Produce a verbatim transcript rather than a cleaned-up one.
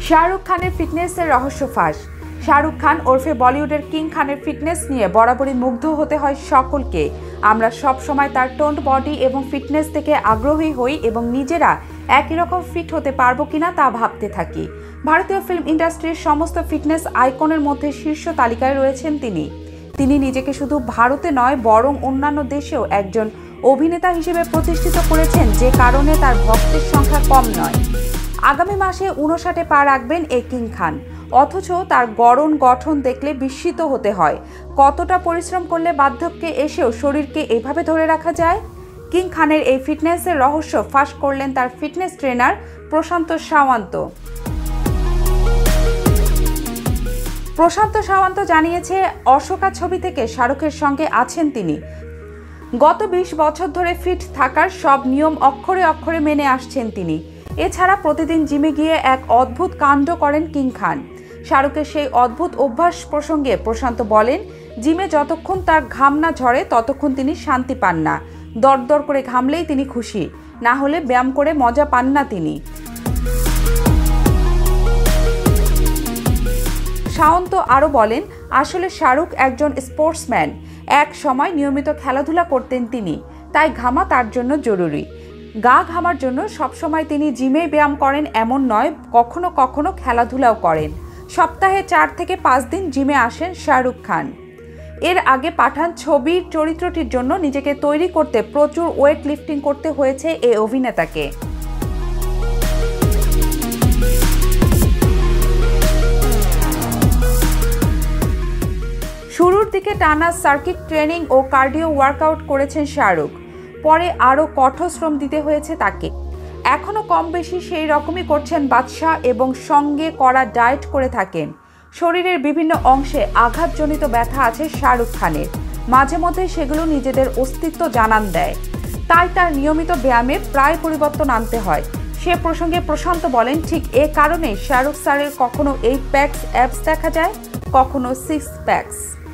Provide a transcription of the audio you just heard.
শাহরুখ খানের ফিটনেসের রহস্য ফাঁস। শাহরুখ খান ওরফে বলিউডের কিং খানের ফিটনেস নিয়ে বরাবরই মুগ্ধ হতে হয় সকলকে। আমরা সব সময় তার টোন্ড বডি এবং ফিটনেস থেকে আগ্রহী হই এবং নিজেরা একই রকম ফিট হতে পারবো কিনা তা ভাবতে থাকি। ভারতীয় ফিল্ম ইন্ডাস্ট্রির সমস্ত ফিটনেস আইকনের মধ্যে শীর্ষ তালিকায় রয়েছেন তিনি। তিনি নিজেকে শুধু ভারতে নয় বরং অন্যান্য দেশেও একজন অভিনেতা হিসেবে প্রতিষ্ঠিত করেছেন, যে কারণে তার ভক্তের সংখ্যা কম নয়। আগামী মাসে উনষাটে পা রাখবেন এই কিং খান, অথচ তার গড়ন গঠন দেখলে বিস্মিত হতে হয়। কতটা পরিশ্রম করলে বার্ধক্যে এসেও শরীরকে এভাবে ধরে রাখা যায়? কিং খানের এই ফিটনেসের রহস্য ফাঁস করলেন তার ফিটনেস ট্রেনার প্রশান্ত সাওয়ান্ত। প্রশান্ত সাওয়ান্ত জানিয়েছে, অশোকা ছবি থেকে শাহরুখের সঙ্গে আছেন তিনি। গত বিশ বছর ধরে ফিট থাকার সব নিয়ম অক্ষরে অক্ষরে মেনে আসছেন তিনি। এছাড়া প্রতিদিন জিমে গিয়ে এক অদ্ভুত কাণ্ড করেন কিং খান। শাহরুখের সেই অদ্ভুত অভ্যাস প্রসঙ্গে প্রশান্ত বলেন, জিমে যতক্ষণ তার ঘাম না ঝরে ততক্ষণ তিনি শান্তি পান না। দরদর করে ঘামলেই তিনি খুশি, না হলে ব্যায়াম করে মজা পান না তিনি। সাওন্ত আরও বলেন, আসলে শাহরুখ একজন স্পোর্টসম্যান। এক সময় নিয়মিত খেলাধুলা করতেন তিনি, তাই ঘামা তার জন্য জরুরি। গা ঘামার জন্য সবসময় তিনি জিমে ব্যায়াম করেন এমন নয়, কখনো কখনো খেলাধুলাও করেন। সপ্তাহে চার থেকে পাঁচ দিন জিমে আসেন শাহরুখ খান। এর আগে পাঠান ছবির চরিত্রটির জন্য নিজেকে তৈরি করতে প্রচুর ওয়েট লিফটিং করতে হয়েছে এই অভিনেতাকে। শুরুর দিকে টানা সার্কিট ট্রেনিং ও কার্ডিও ওয়ার্কআউট করেছেন শাহরুখ, পরে আরও কঠোর শ্রম দিতে হয়েছে তাকে। এখনও কম বেশি সেই রকমই করছেন বাদশাহ এবং সঙ্গে করা ডায়েট করে থাকেন। শরীরের বিভিন্ন অংশে আঘাতজনিত ব্যথা আছে শাহরুখ খানের, মাঝে মধ্যে সেগুলো নিজেদের অস্তিত্ব জানান দেয়, তাই তার নিয়মিত ব্যায়ামে প্রায় পরিবর্তন আনতে হয়। সে প্রসঙ্গে প্রশান্ত বলেন, ঠিক এ কারণে শাহরুখ স্যারের কখনো এইট প্যাকস অ্যাবস দেখা যায়, কখনো সিক্স প্যাকস।